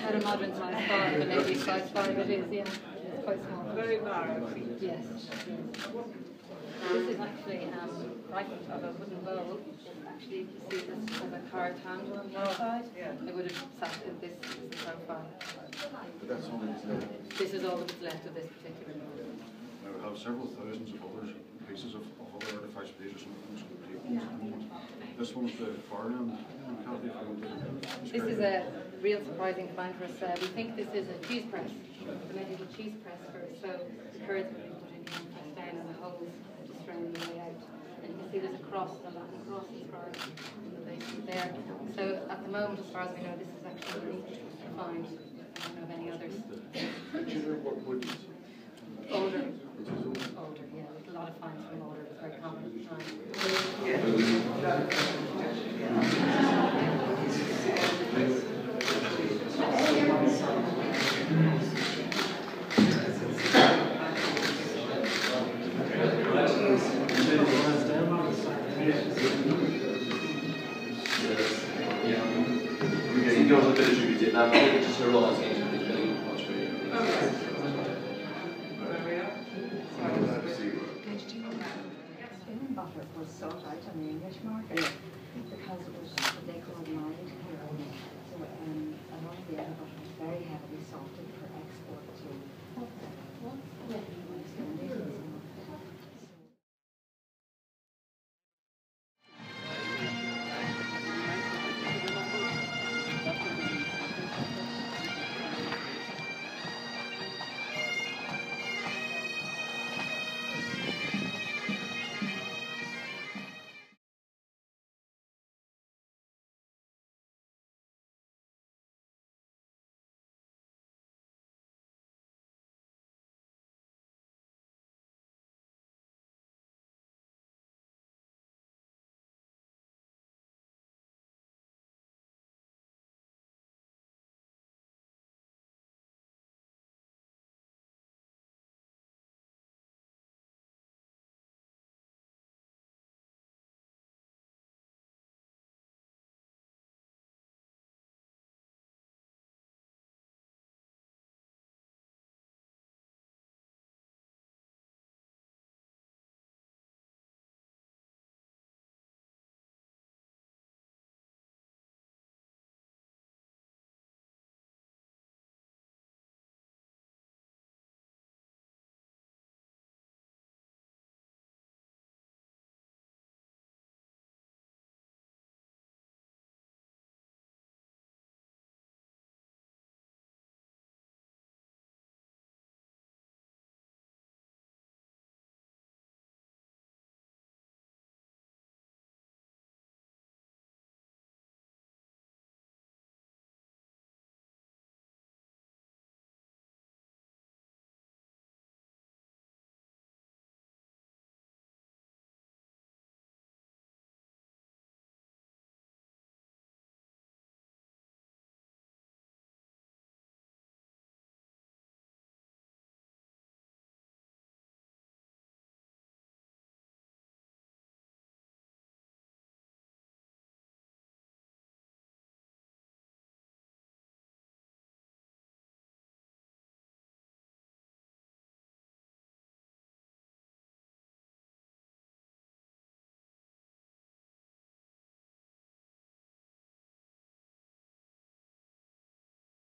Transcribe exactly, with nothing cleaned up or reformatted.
had a modern size five, an eighty size five it is, yeah. It's quite small. Very narrow. Yes. yes. This is actually um, fragment of a wooden bowl. Actually, you see this has a carved handle on the outside. Yeah. It would have sat in this as a profile. But that's all that's left. This is all that's left of this particular bowl. Now we have several thousands of other pieces of, of other artifacts, pages and things complete ones at the moment. This one's the far end. Kathy, if you want to This is a real surprising find for us. Uh, we think this is a cheese press, the medieval cheese press for so the curds have been put in here and pressed down and the holes just round the way out. And you can see there's a cross on that cross inscribed in the base there. So at the moment, as far as we know, this is actually a unique find. I don't know of any others. do you know what wood it is? Older. Older, yeah. There's a lot of finds from older. It's very common at the time. You don't have a bit of tribute in that, but just a lot of things that it's really much really. Butter was sought out on the English market because it was what they called mild here. So um, a lot of the other butter was very heavily salted for